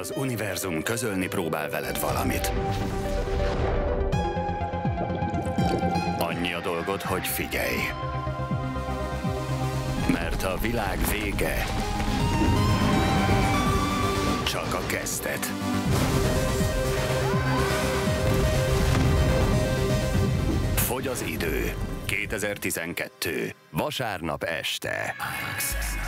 Az univerzum közölni próbál veled valamit. Annyi a dolgod, hogy figyelj. Mert a világ vége csak a kezdet. Fogy az idő. 2012. Vasárnap este. IMAX.